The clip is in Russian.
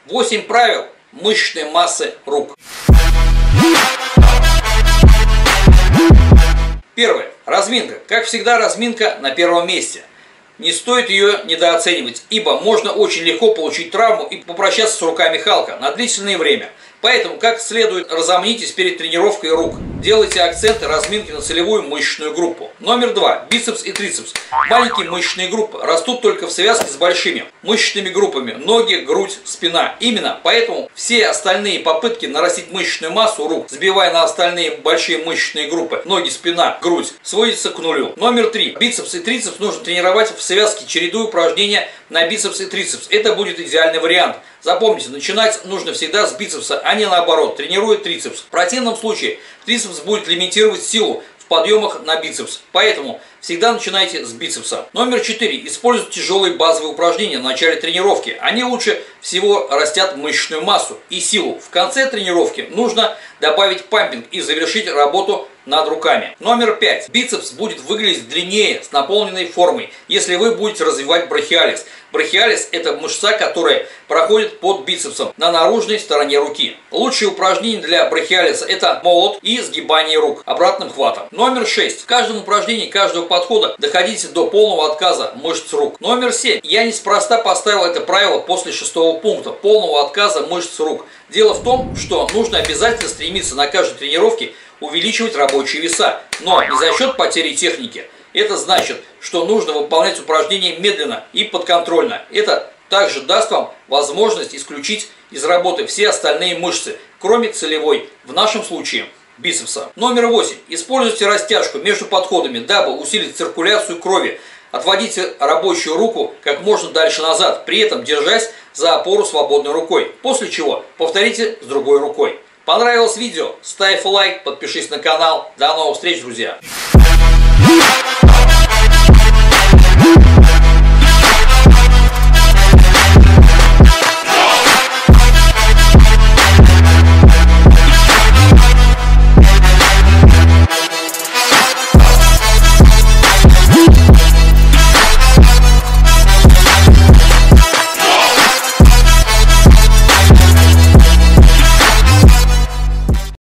8 правил мышечной массы рук. Первое. Разминка. Как всегда, разминка на первом месте. Не стоит ее недооценивать, ибо можно очень легко получить травму и попрощаться с руками Халка на длительное время. Поэтому, как следует, разомнитесь перед тренировкой рук. Делайте акценты разминки на целевую мышечную группу. Номер 2. Бицепс и трицепс. Маленькие мышечные группы растут только в связке с большими мышечными группами. Ноги, грудь, спина. Именно поэтому все остальные попытки нарастить мышечную массу рук, сбивая на остальные большие мышечные группы, ноги, спина, грудь, сводятся к нулю. Номер 3. Бицепс и трицепс нужно тренировать в связке, чередуя упражнения на бицепс и трицепс. Это будет идеальный вариант. Запомните, начинать нужно всегда с бицепса, а не наоборот, тренируя трицепс. В противном случае трицепс будет лимитировать силу в подъемах на бицепс. Поэтому всегда начинайте с бицепса. Номер 4. Используйте тяжелые базовые упражнения в начале тренировки. Они лучше всего растят мышечную массу и силу. В конце тренировки нужно добавить пампинг и завершить работу над руками. Номер 5. Бицепс будет выглядеть длиннее, с наполненной формой, если вы будете развивать брахиалис. Брахиалис – это мышца, которая проходит под бицепсом на наружной стороне руки. Лучшие упражнения для брахиалиса – это молот и сгибание рук обратным хватом. Номер 6. В каждом упражнении каждого подхода доходите до полного отказа мышц рук. Номер 7. Я неспроста поставил это правило после 6-го пункта – полного отказа мышц рук. Дело в том, что нужно обязательно стремиться на каждой тренировке увеличивать рабочие веса, но не за счет потери техники. Это значит, что нужно выполнять упражнения медленно и подконтрольно. Это также даст вам возможность исключить из работы все остальные мышцы, кроме целевой, в нашем случае бицепса. Номер 8. Используйте растяжку между подходами, дабы усилить циркуляцию крови. Отводите рабочую руку как можно дальше назад, при этом держась за опору свободной рукой, после чего повторите с другой рукой. Понравилось видео? Ставь лайк, подпишись на канал. До новых встреч, друзья!